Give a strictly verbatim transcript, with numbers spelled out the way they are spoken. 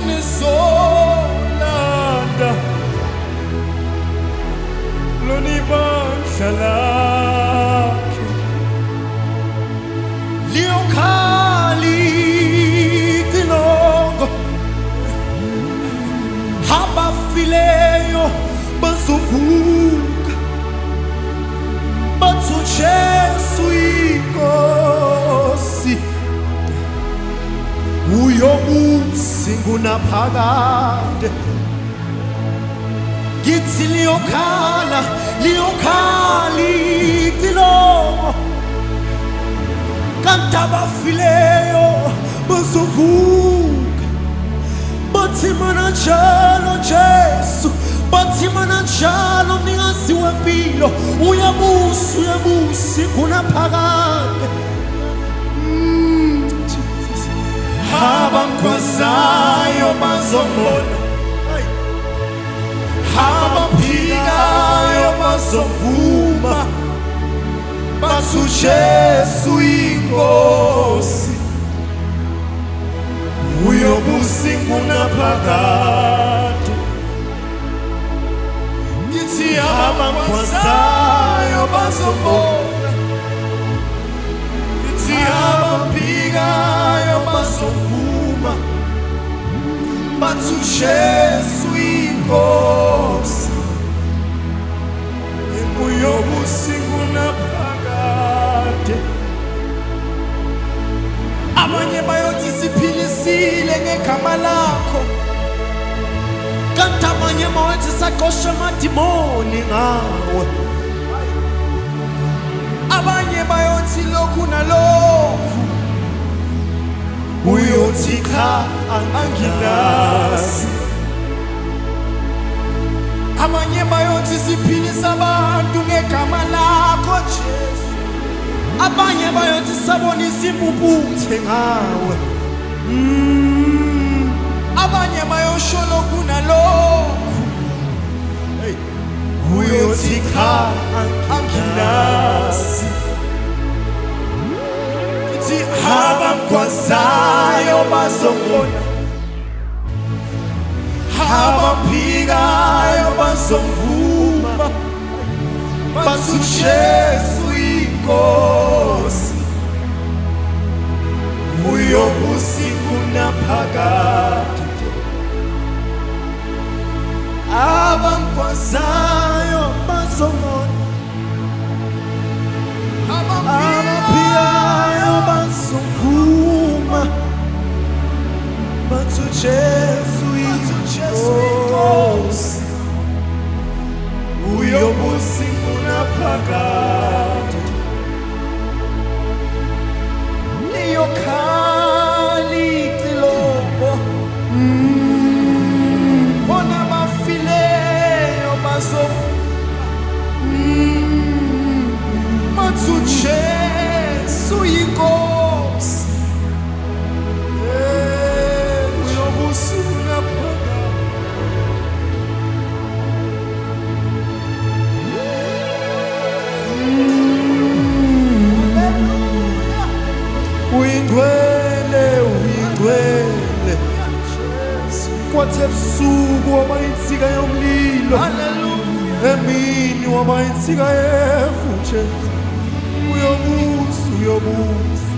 nizolanda lonibandla lakhe liyokhali tilongo abafileyo bazovuka bathi uJesu inkosi uyobusi ngunaphakade ngithi liyokhala liyokhali tilongo kanti abafileyo bazovuka bathi mana njalo Jesu bathi mana njalo mnikazi wempilo uyabusa uyabusi ngunaphakade abankwazayo bazombona abaphikayo bazovuma bathi uJesu inkosi uyobusa ngunaphakade ngithi abankwazayo bazombona ngithi abaphikayo bazovuma bathi uJesu inkosi uyobusa ngunaphakade abanye bayothi siphilisile ngegama lakho kanti abanye bayothi saqosha amadimoni ngawe abanye bayothi lokhu nalokhu uyothi cha anginazi abanye bayothi siphilisa abantu ngegama lakho Jesu abanye bayothi sabonisa impuputhe ngawe mm. abanye bayosho lokhu nalokhu hey uyothi cha anginazi ithi abakwazayo bazombona abaphikayo bazovuma bathi uJesu inkosi uyobusa ngunaphakade abankwazayo bazovuma abaphikayo bazovuma bathi uJesu inkosi uyobusa ngunaphakade liyokhali tilongo bona bafileyo bazovuka bathi uJesu inkosi uyobusa ngunaphakade uyingcwele uyingcwele kwathi ebusuku waba insika yomlilo emini waba insika yefu Jesu uyobusa uyobusa